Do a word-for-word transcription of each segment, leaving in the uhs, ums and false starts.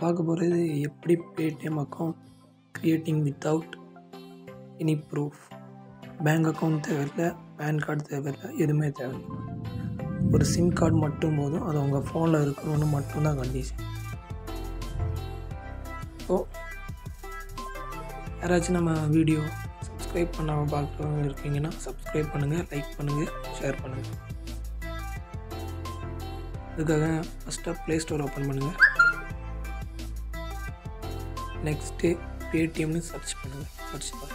பார்க்க போகிறது எப்படி paytm account creating without any proof. Bank account தேவையில்லை, பேன் கார்டு தேவையில்லை, எதுவுமே தேவையில்லை. ஒரு சிம் கார்டு மட்டும் போதும். அது உங்கள் ஃபோனில் இருக்கணும்னு மட்டும்தான் கண்டிஷன். ஸோ யாராச்சும் நம்ம வீடியோ சப்ஸ்கிரைப் பண்ணாமல் பார்க்குறவங்க இருக்கீங்கன்னா சப்ஸ்கிரைப் பண்ணுங்கள், லைக் பண்ணுங்கள், ஷேர் பண்ணுங்கள். அதுக்காக ஃபஸ்ட்டாக ப்ளே ஸ்டோர் ஓப்பன் பண்ணுங்கள். நெக்ஸ்ட்டு பேடிஎம்னு சர்ச் பண்ணுங்கள். சர்ச் பண்ணுங்கள்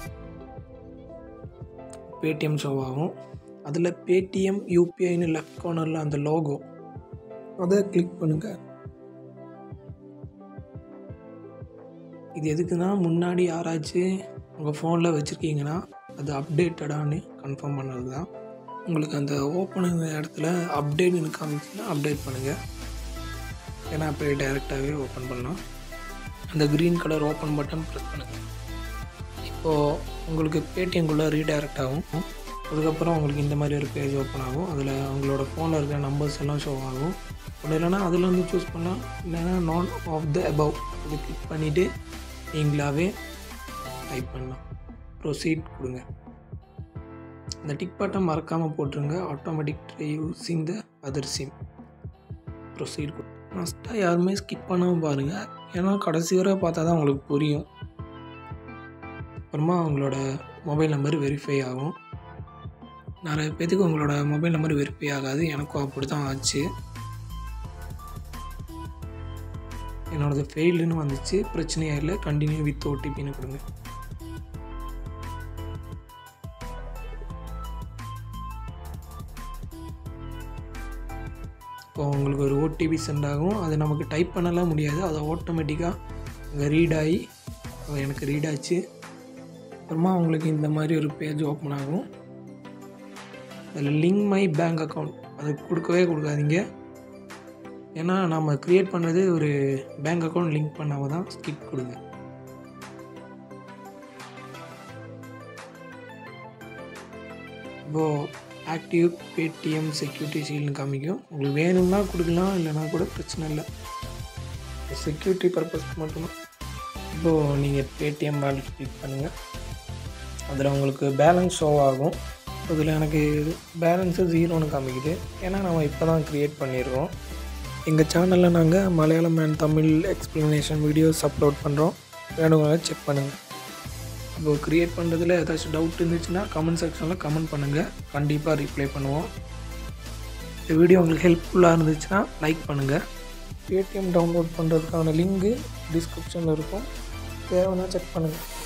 பேடிஎம் ஷோ ஆகும். அதில் பேடிஎம் யூபிஐன்னு லெஃப்ட் கார்னரில் அந்த லோகோ அதை கிளிக் பண்ணுங்கள். இது எதுக்குன்னா முன்னாடி யாராச்சும் உங்கள் ஃபோனில் வச்சுருக்கீங்கன்னா அது அப்டேட்டடானு கன்ஃபார்ம் பண்ணுறது தான். உங்களுக்கு அந்த ஓப்பன் இடத்துல அப்டேட்னு காமிச்சுன்னா அப்டேட் பண்ணுங்கள். ஏன்னா அப்போ டைரெக்டாகவே ஓப்பன் பண்ணலாம். அந்த green colour open button press பண்ணுங்கள். இப்போது உங்களுக்கு பேடிஎம்குள்ளே ரீடைரக்ட் ஆகும். அதுக்கப்புறம் உங்களுக்கு இந்த மாதிரி ஒரு பேஜ் ஓப்பன் ஆகும். அதில் உங்களோட ஃபோனில் இருக்கிற நம்பர்ஸ் எல்லாம் ஷோ ஆகும். ஒன்று இல்லைனா அதில் வந்து சூஸ் பண்ணலாம், இல்லைன்னா நான் ஆஃப் த அபவ் அது கிளிக் பண்ணிவிட்டு நீங்களாகவே டைப் பண்ணலாம். ப்ரொசீட் கொடுங்க. இந்த டிக் பட்டன் மறக்காமல் போட்டுருங்க. Automatic try using the other SIM. Proceed கொடு. மஸ்ட்டாக யாருமே ஸ்கிப் பண்ணாமல் பாருங்கள். ஏன்னா கடைசி வரை பார்த்தா தான் உங்களுக்கு புரியும். அப்புறமா உங்களோட மொபைல் நம்பர் வெரிஃபை ஆகும். நிறைய பேத்துக்கு உங்களோட மொபைல் நம்பர் வெரிஃபை ஆகாது. எனக்கும் அப்படி தான் ஆச்சு. என்னோடது ஃபெயில்டுன்னு வந்துச்சு. பிரச்சனையாக இல்லை. கண்டினியூ வித் ஓடிபின்னு கொடுங்க. இப்போ உங்களுக்கு ஒரு ஓடிபி சென்ட் ஆகும். அது நமக்கு டைப் பண்ணலாம் முடியாது. அது ஆட்டோமேட்டிக்காக அங்கே ரீட் ஆகி எனக்கு ரீட் ஆச்சு. அப்புறமா உங்களுக்கு இந்த மாதிரி ஒரு பேஜ் ஓப்பன் ஆகும். அதில் லிங்க் மை பேங்க் அக்கௌண்ட் அது கொடுக்கவே கொடுக்காதீங்க. ஏன்னா நம்ம க்ரியேட் பண்ணுறது ஒரு பேங்க் அக்கௌண்ட் லிங்க் பண்ணாமல் தான். ஸ்கிப் கொடுங்க. இப்போது ஆக்டிவ் பேடிஎம் செக்யூரிட்டி சீல்னு காமிக்கும். உங்களுக்கு வேணும்னா கொடுக்கலாம், இல்லைனா கூட பிரச்சனை இல்லை. செக்யூரிட்டி பர்பஸ்க்கு மட்டும்தான். இப்போது நீங்கள் பேடிஎம் வாலெட் கிளிக் பண்ணுங்கள். அதில் உங்களுக்கு பேலன்ஸ் ஷோ ஆகும். அதில் எனக்கு பேலன்ஸு ஜீரோன்னு காமிக்குது. ஏன்னா நம்ம இப்போ தான் க்ரியேட் பண்ணியிருக்கோம். எங்கள் சேனலில் நாங்கள் Malayalam and Tamil explanation videos upload பண்ணுறோம். வேணுங்க செக் பண்ணுங்கள். இப்போது க்ரியேட் பண்ணுறதுல ஏதாச்சும் டவுட் இருந்துச்சுன்னா கமெண்ட் செக்ஷனில் கமெண்ட் பண்ணுங்கள். கண்டிப்பாக ரிப்ளை பண்ணுவோம். இந்த வீடியோ உங்களுக்கு ஹெல்ப்ஃபுல்லாக இருந்துச்சுன்னா லைக் பண்ணுங்கள். பேடிஎம் டவுன்லோட் பண்ணுறதுக்கான லிங்க்கு டிஸ்கிரிப்ஷனில் இருக்கும். தேவைன்னா செக் பண்ணுங்கள்.